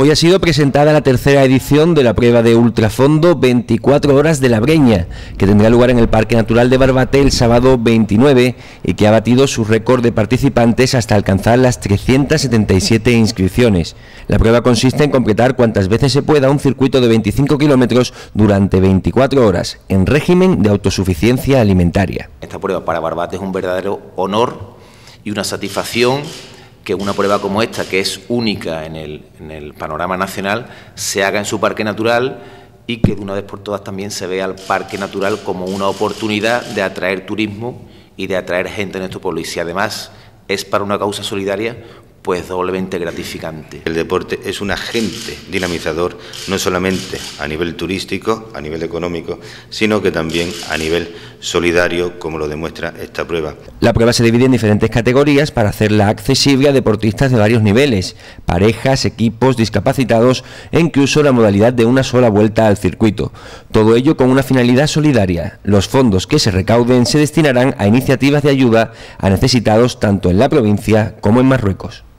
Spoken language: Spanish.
Hoy ha sido presentada la tercera edición de la prueba de ultrafondo 24 horas de la Breña, que tendrá lugar en el Parque Natural de Barbate el sábado 29 y que ha batido su récord de participantes hasta alcanzar las 377 inscripciones. La prueba consiste en completar cuantas veces se pueda un circuito de 25 kilómetros durante 24 horas, en régimen de autosuficiencia alimentaria. Esta prueba para Barbate es un verdadero honor y una satisfacción que una prueba como esta, que es única en el panorama nacional, se haga en su parque natural y que de una vez por todas también se vea al parque natural como una oportunidad de atraer turismo y de atraer gente a nuestro pueblo. Y si además es para una causa solidaria, pues doblemente gratificante. El deporte es un agente dinamizador, no solamente a nivel turístico, a nivel económico, sino que también a nivel solidario, como lo demuestra esta prueba. La prueba se divide en diferentes categorías para hacerla accesible a deportistas de varios niveles, parejas, equipos, discapacitados e incluso la modalidad de una sola vuelta al circuito. Todo ello con una finalidad solidaria. Los fondos que se recauden se destinarán a iniciativas de ayuda a necesitados tanto en la provincia como en Marruecos.